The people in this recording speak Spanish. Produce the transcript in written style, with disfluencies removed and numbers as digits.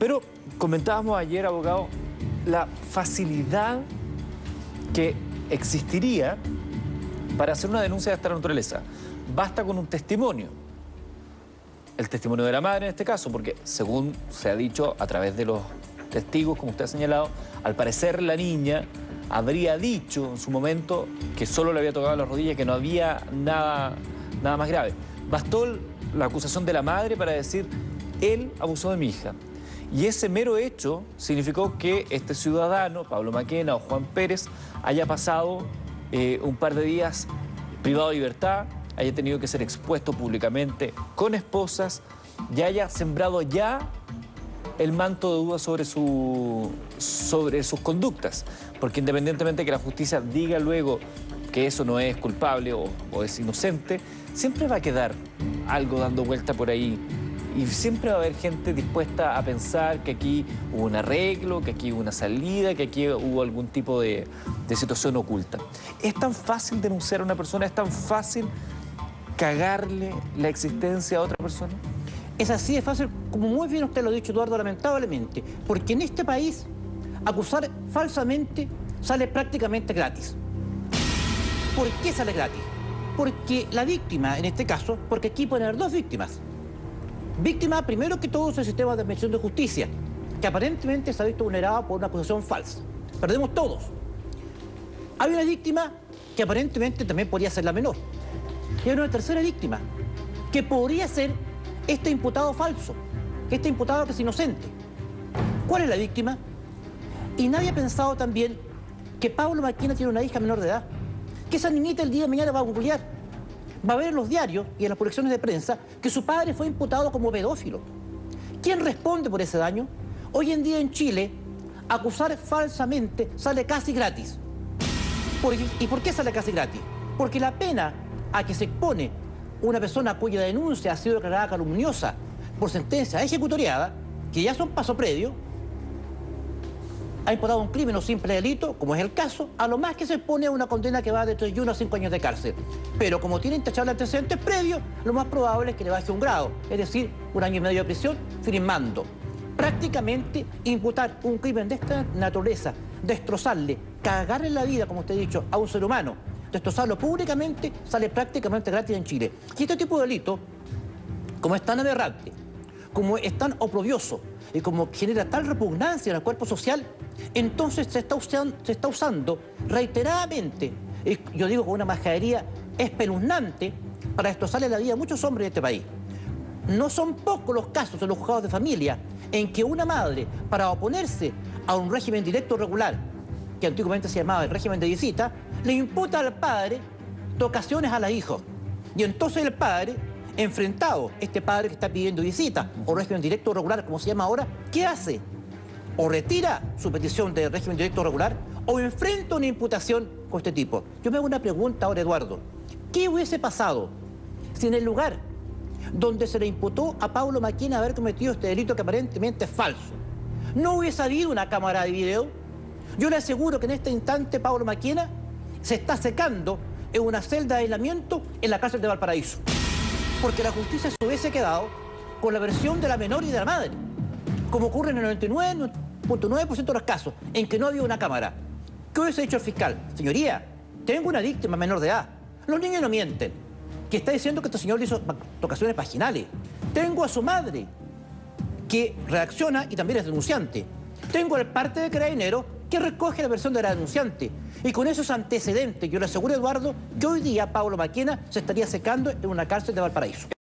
Pero comentábamos ayer, abogado, la facilidad que existiría para hacer una denuncia de esta naturaleza. Basta con un testimonio. El testimonio de la madre en este caso, porque según se ha dicho a través de los testigos, como usted ha señalado, al parecer la niña habría dicho en su momento que solo le había tocado la rodilla, que no había nada más grave. Bastó la acusación de la madre para decir, él abusó de mi hija. Y ese mero hecho significó que este ciudadano, Pablo Maquena o Juan Pérez, haya pasado un par de días privado de libertad, haya tenido que ser expuesto públicamente con esposas y haya sembrado ya el manto de duda sobre sus conductas. Porque independientemente de que la justicia diga luego que eso no es culpable o es inocente, siempre va a quedar algo dando vuelta por ahí. Y siempre va a haber gente dispuesta a pensar que aquí hubo un arreglo, que aquí hubo una salida, que aquí hubo algún tipo de situación oculta. ¿Es tan fácil denunciar a una persona? ¿Es tan fácil cagarle la existencia a otra persona? Es así de fácil, como muy bien usted lo ha dicho, Eduardo, lamentablemente. Porque en este país, acusar falsamente sale prácticamente gratis. ¿Por qué sale gratis? Porque la víctima, en este caso, porque aquí pueden haber dos víctimas. Víctima, primero que todo, es el sistema de administración de justicia, que aparentemente se ha visto vulnerado por una acusación falsa. Perdemos todos. Hay una víctima que aparentemente también podría ser la menor. Y hay una tercera víctima, que podría ser este imputado falso, este imputado que es inocente. ¿Cuál es la víctima? Y nadie ha pensado también que Pablo Maquena tiene una hija menor de edad, que esa niñita el día de mañana va a googlear. Va a ver en los diarios y en las publicaciones de prensa que su padre fue imputado como pedófilo. ¿Quién responde por ese daño? Hoy en día en Chile, acusar falsamente sale casi gratis. ¿Y por qué sale casi gratis? Porque la pena a que se expone una persona cuya denuncia ha sido declarada calumniosa por sentencia ejecutoriada, que ya son paso previo, ha imputado un crimen o simple delito, como es el caso, a lo más que se expone una condena que va de 31 a 5 años de cárcel. Pero como tiene intachables antecedentes previos, lo más probable es que le baje un grado, es decir, 1 año y medio de prisión, firmando. Prácticamente imputar un crimen de esta naturaleza, destrozarle, cagarle la vida, como usted ha dicho, a un ser humano, destrozarlo públicamente, sale prácticamente gratis en Chile. Y este tipo de delito, como es tan aberrante, como es tan oprobioso y como genera tal repugnancia en el cuerpo social, entonces se está usando reiteradamente, yo digo con una majadería espeluznante, para destrozarle la vida a muchos hombres de este país. No son pocos los casos en los juzgados de familia en que una madre, para oponerse a un régimen directo regular, que antiguamente se llamaba el régimen de visita, le imputa al padre tocaciones a los hijos. Y entonces el padre, enfrentado, este padre que está pidiendo visita, o régimen directo regular, como se llama ahora, ¿qué hace? O retira su petición de régimen directo regular, o enfrenta una imputación con este tipo. Yo me hago una pregunta ahora, Eduardo. ¿Qué hubiese pasado si en el lugar donde se le imputó a Pablo Maquena haber cometido este delito que aparentemente es falso, no hubiese habido una cámara de video? Yo le aseguro que en este instante Pablo Maquena se está secando en una celda de aislamiento en la cárcel de Valparaíso. Porque la justicia se hubiese quedado con la versión de la menor y de la madre, como ocurre en el 99.9% de los casos, en que no había una cámara. ¿Qué hubiese dicho el fiscal? Señoría, tengo una víctima menor de edad. Los niños no mienten. Que está diciendo que este señor le hizo tocaciones vaginales. Tengo a su madre, que reacciona y también es denunciante. Tengo el parte de carabinero que recoge la versión de la denunciante. Y con esos antecedentes, yo le aseguro, Eduardo, que hoy día Pablo Maquena se estaría secando en una cárcel de Valparaíso.